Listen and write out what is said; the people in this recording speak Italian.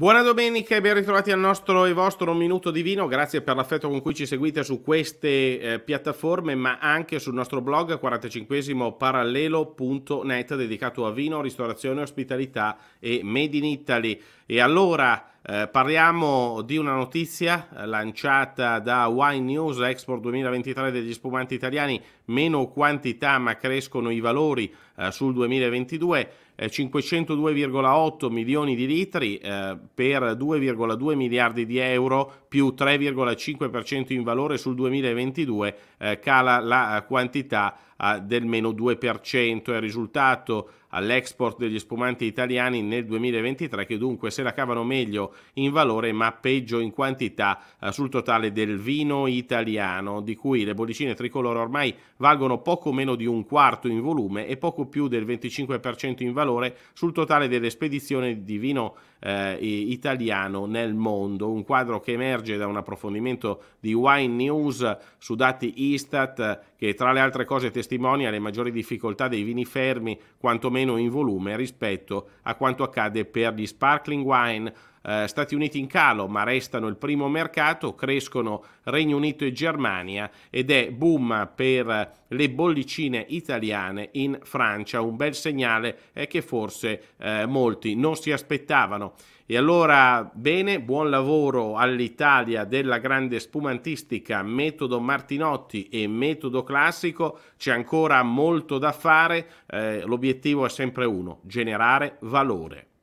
Buona domenica e ben ritrovati al nostro e vostro Minuto di Vino. Grazie per l'affetto con cui ci seguite su queste piattaforme, ma anche sul nostro blog 45esimoparallelo.net dedicato a vino, ristorazione, ospitalità e Made in Italy. E allora parliamo di una notizia lanciata da Wine News, Export 2023 degli spumanti italiani, meno quantità ma crescono i valori sul 2022. 502,8 milioni di litri per 2,2 miliardi di euro più 3,5% in valore sul 2022, cala la quantità del meno 2%, è risultato all'export degli spumanti italiani nel 2023 che dunque se la cavano meglio in valore ma peggio in quantità sul totale del vino italiano, di cui le bollicine tricolore ormai valgono poco meno di un quarto in volume e poco più del 25% in valore sul totale delle spedizioni di vino italiano nel mondo, un quadro che emerge da un approfondimento di Wine News su dati Istat che tra le altre cose testimonia le maggiori difficoltà dei vini fermi quantomeno in volume rispetto a quanto accade per gli sparkling wine. Stati Uniti in calo ma restano il primo mercato, crescono Regno Unito e Germania ed è boom per le bollicine italiane in Francia, un bel segnale che forse molti non si aspettavano. E allora bene, buon lavoro all'Italia della grande spumantistica metodo Martinotti e metodo classico, c'è ancora molto da fare, l'obiettivo è sempre uno, generare valore.